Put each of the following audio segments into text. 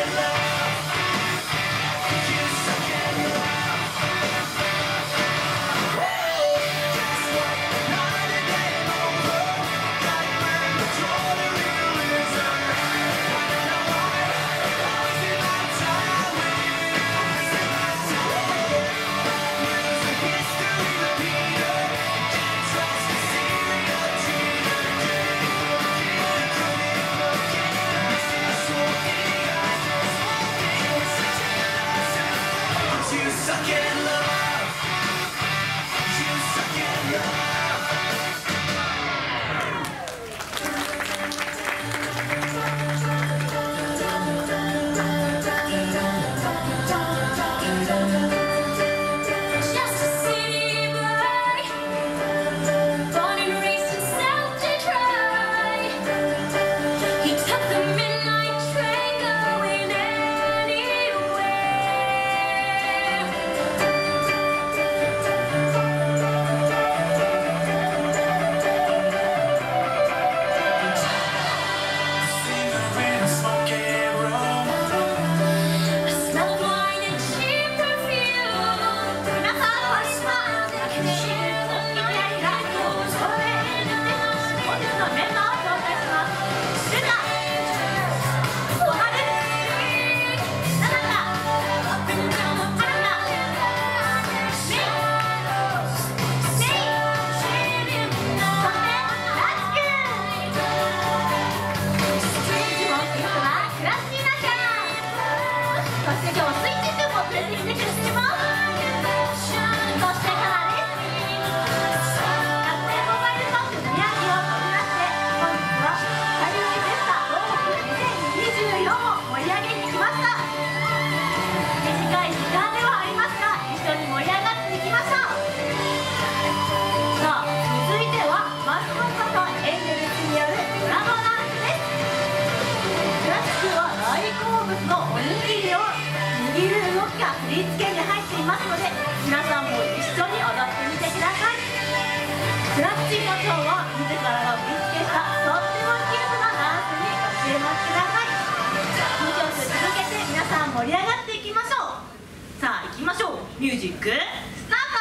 ミュージックスタート。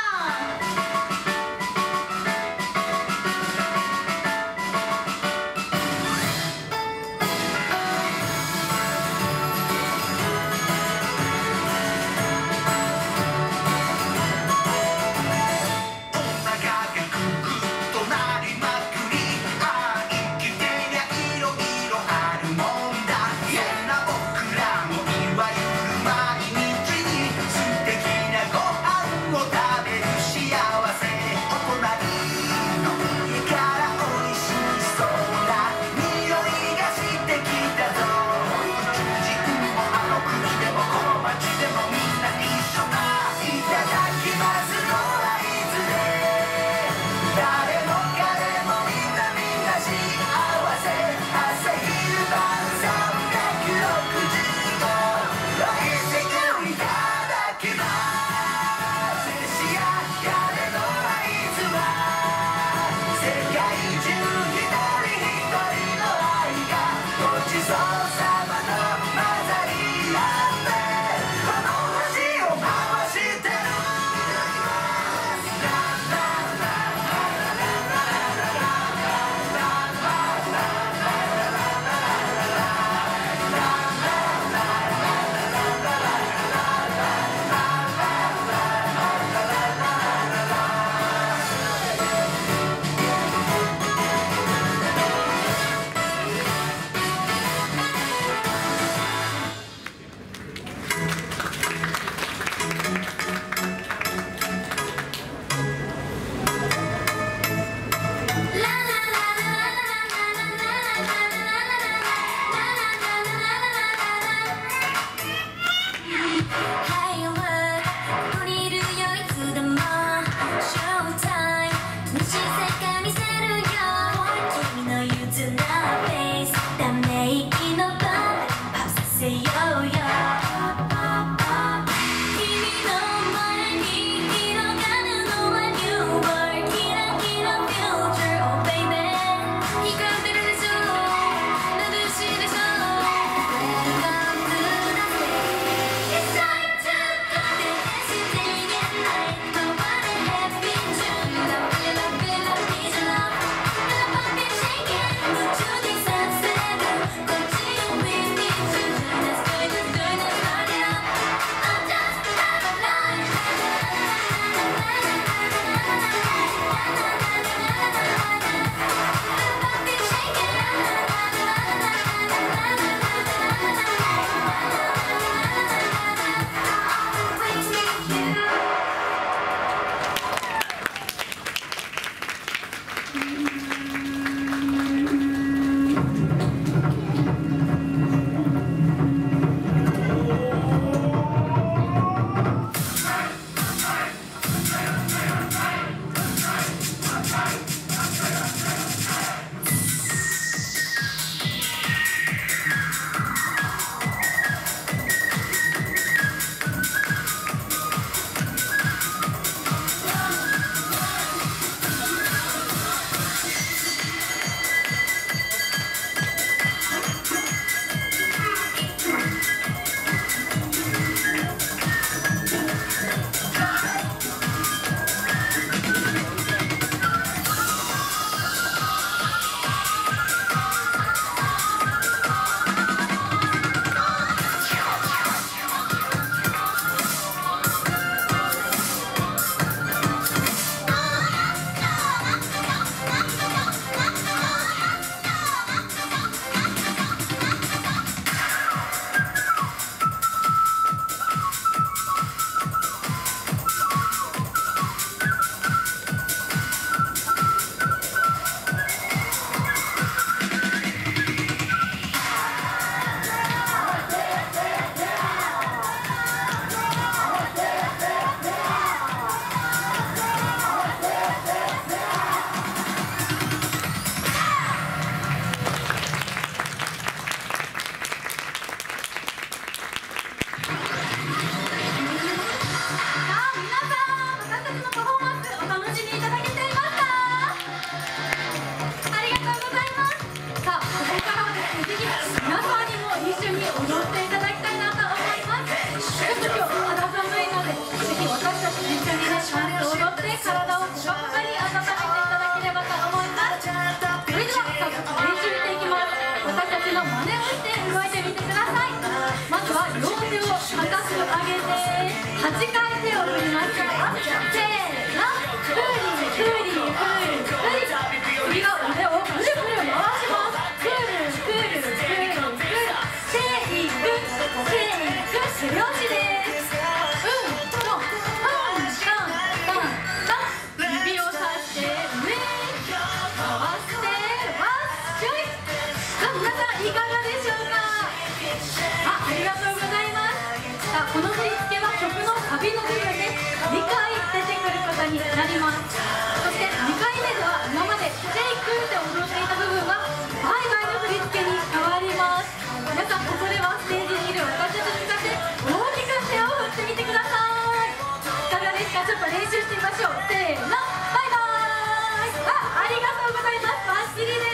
歌になります。そして2回目では今までシェイクって踊っていた部分がバイバイの振り付けに変わります。皆さんここではステージにいる私たちに向かって大きく手を振ってみてください。いかがですか？ちょっと練習してみましょう。せーの、バイバイ。ありがとうございます。バッチリです。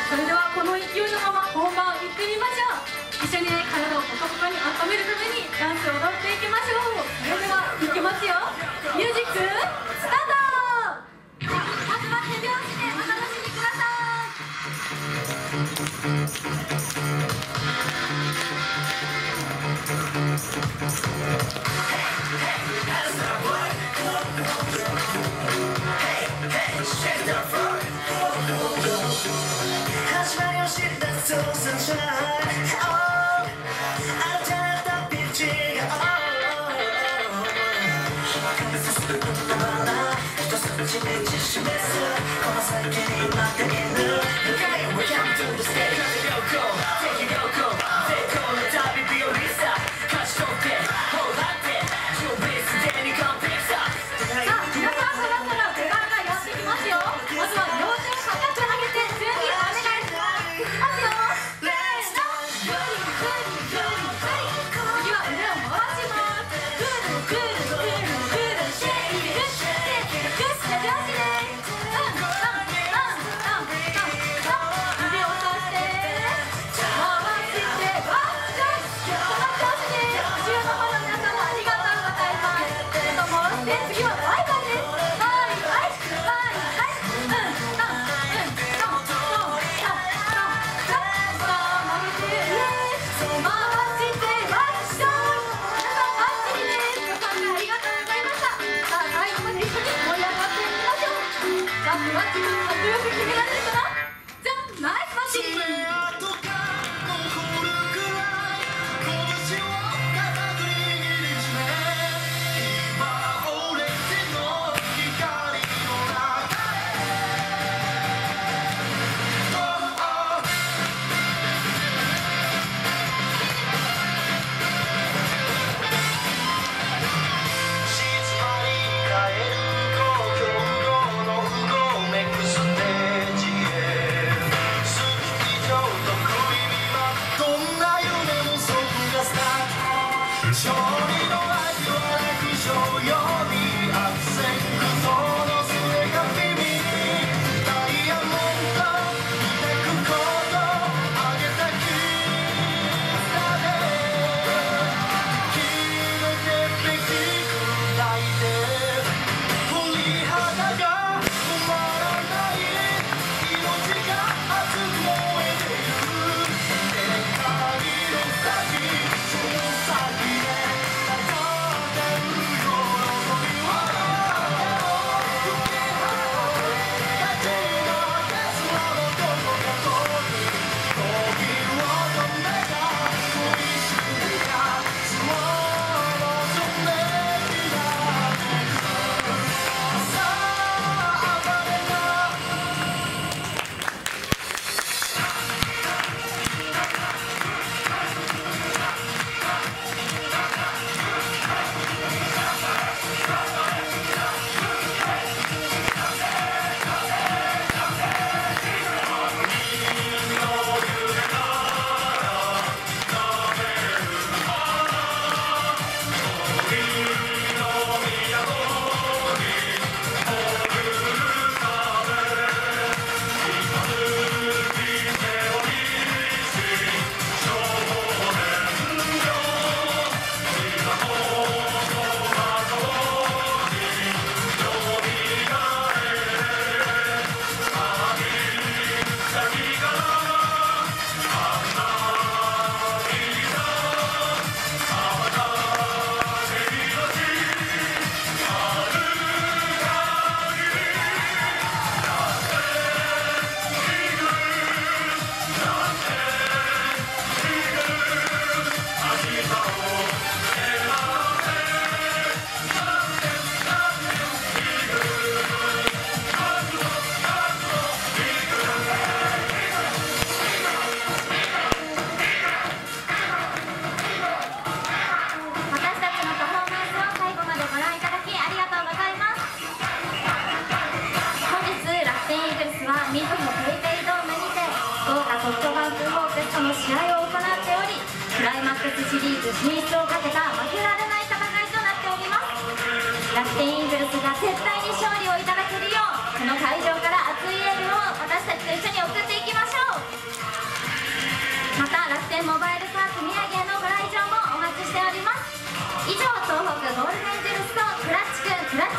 それではこの勢いのまま本番行ってみましょう。一緒にね、体をポカポカに温めるためにダンスを踊っていきましょう。それではいきますよ。ミュージックスタート。まずは手拍子でお楽しみくださ進出をかけた負けられない戦いとなっております。楽天イーグルスが絶対に勝利をいただけるよう、この会場から熱いエールを私たちと一緒に送っていきましょう。また楽天モバイルパーク宮城へのご来場もお待ちしております。以上、東北ゴールデンジェルスとクラッチくんクラッチ